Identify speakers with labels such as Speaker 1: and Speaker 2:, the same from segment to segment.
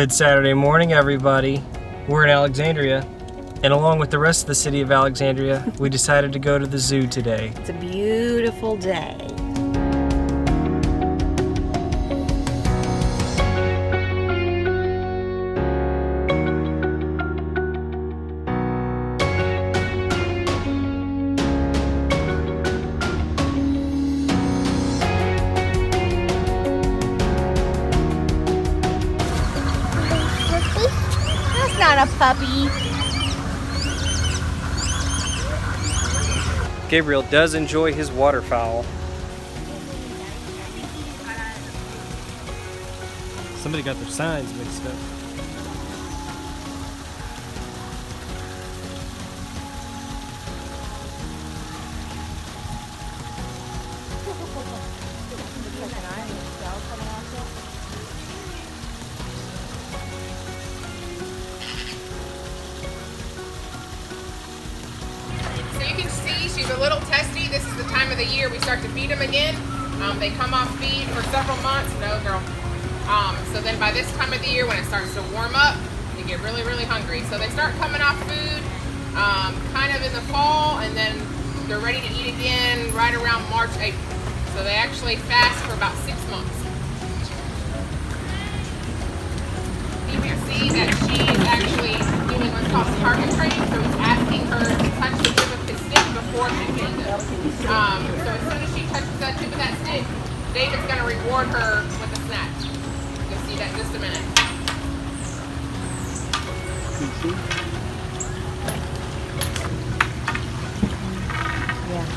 Speaker 1: Good Saturday morning, everybody. We're in Alexandria, and along with the rest of the city of Alexandria, we decided to go to the zoo today.
Speaker 2: It's a beautiful day. Not a puppy.
Speaker 1: Gabriel does enjoy his waterfowl. Somebody got their signs mixed up.
Speaker 3: She's a little testy. This is the time of the year we start to feed them again. They come off feed for several months. No, girl. So then by this time of the year, when it starts to warm up, they get really, really hungry. So they start coming off food kind of in the fall, and then they're ready to eat again right around March, April. So they actually fast for about 6 months. You can see that she's actually doing what's called target training. So he's asking her to touch the tip of his stick before she feeds him. So as soon as she touches that tip of that stick, David's going to reward her with a snack. You'll see that in just a minute.
Speaker 2: Yeah.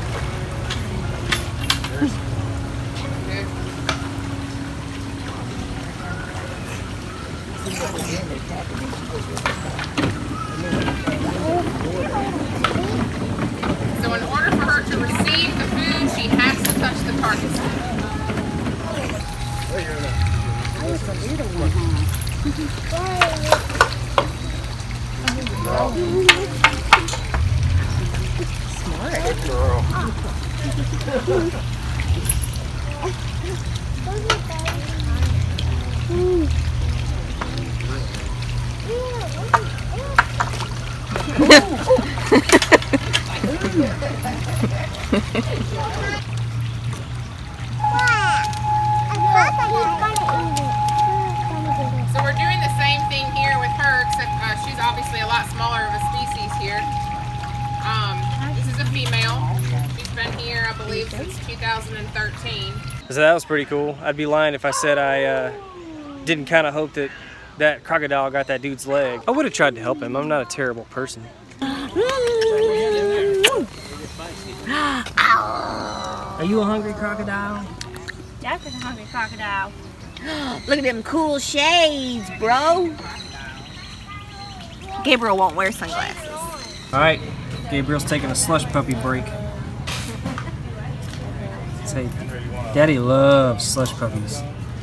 Speaker 3: So in order for her to receive the food, she has to touch the target stick.
Speaker 2: Smart.
Speaker 1: Good girl.
Speaker 3: So we're doing the same thing here with her, except she's obviously a lot smaller of a species here. This is a female. She's been here, I believe, since 2013.
Speaker 1: So that was pretty cool. I'd be lying if I said I didn't kind of hope that that crocodile got that dude's leg. I would have tried to help him. I'm not a terrible person. Are you a hungry crocodile?
Speaker 2: Jack is a hungry crocodile. Look at them cool shades, bro. Gabriel won't wear sunglasses.
Speaker 1: All right, Gabriel's taking a slush puppy break. Say, Daddy loves slush puppies.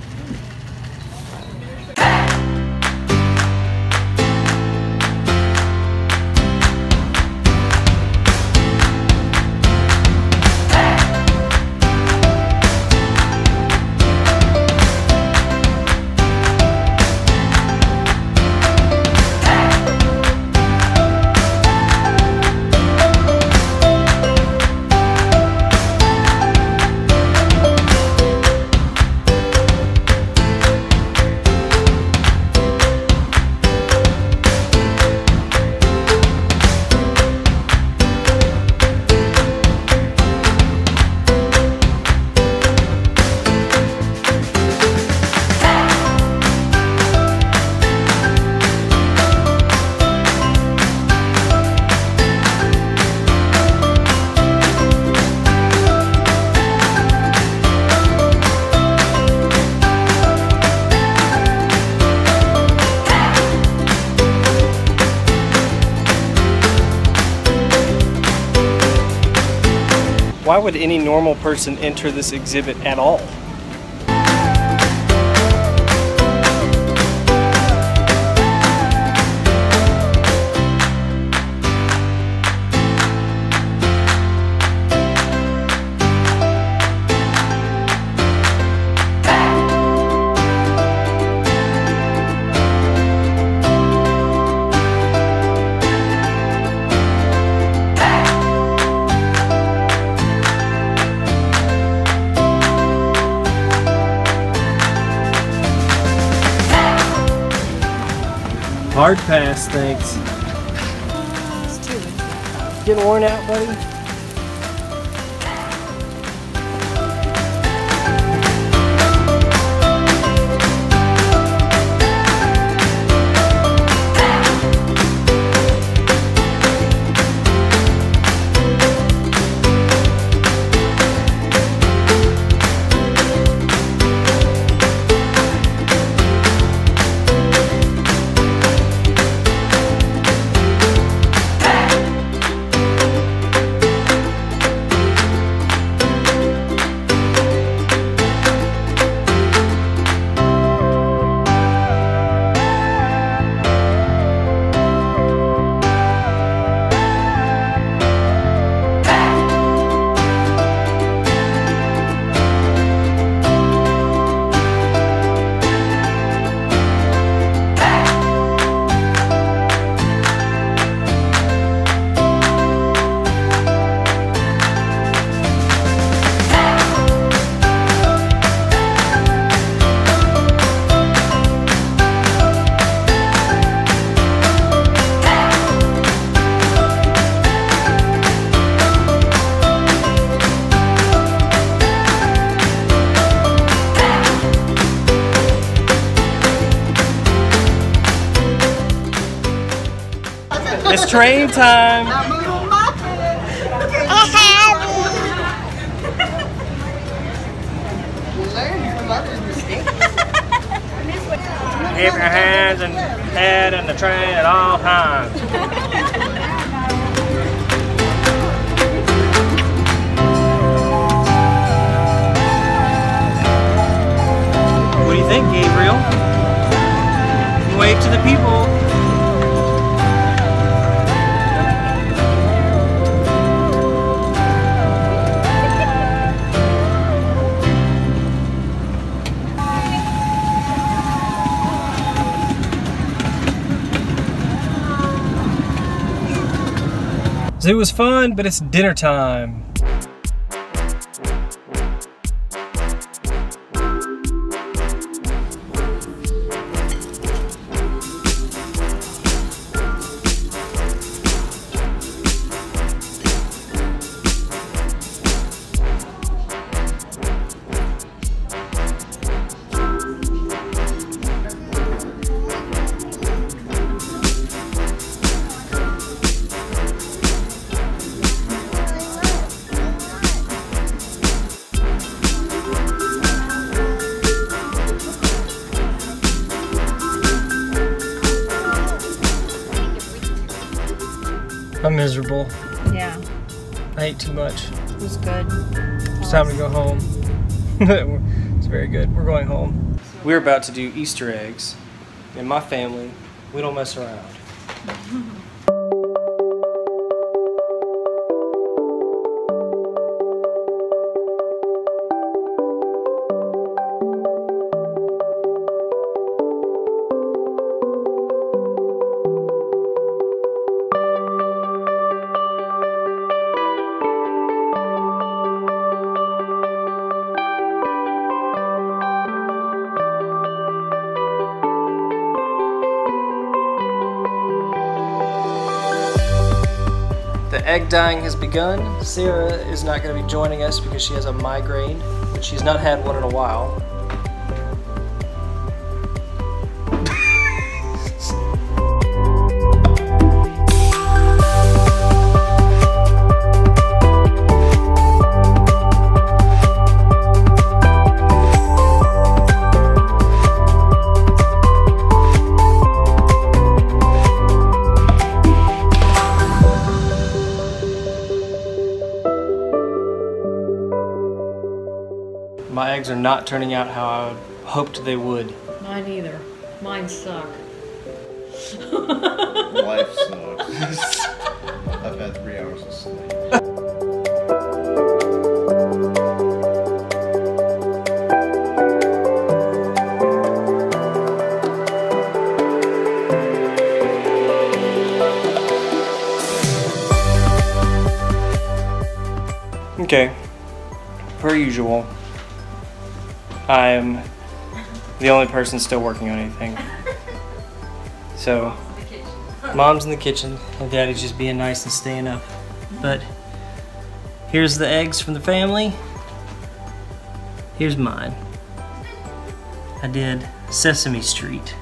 Speaker 1: Why would any normal person enter this exhibit at all? Hard pass, thanks.
Speaker 2: It's too.
Speaker 1: Getting worn out, buddy? It's train time. Keep your hands and head in the train at all times. What do you think, Gabriel? Wave to the people. It was fun, but it's dinner time. I'm miserable.
Speaker 2: Yeah.
Speaker 1: I ate too much.
Speaker 2: It was good.
Speaker 1: It's time to go home. It's very good. We're going home. We're about to do Easter eggs. In my family, we don't mess around. The egg dyeing has begun. Sarah is not going to be joining us because she has a migraine, but she's not had one in a while. My eggs are not turning out how I hoped they would.
Speaker 4: Mine either. Mine suck.
Speaker 5: Life sucks. I've had 3 hours of sleep.
Speaker 1: Okay, per usual, I am the only person still working on anything. So Mom's in the kitchen and Daddy's just being nice and staying up. But here's the eggs from the family. Here's mine. I did Sesame Street.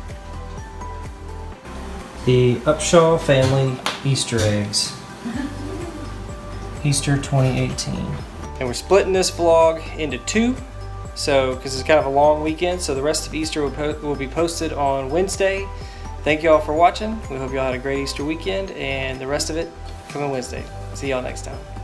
Speaker 1: The Upshaw family Easter eggs. Easter 2018. And we're splitting this vlog into two. So, because it's kind of a long weekend, so the rest of Easter will be posted on Wednesday. Thank you all for watching. We hope y'all had a great Easter weekend, and the rest of it coming Wednesday. See y'all next time.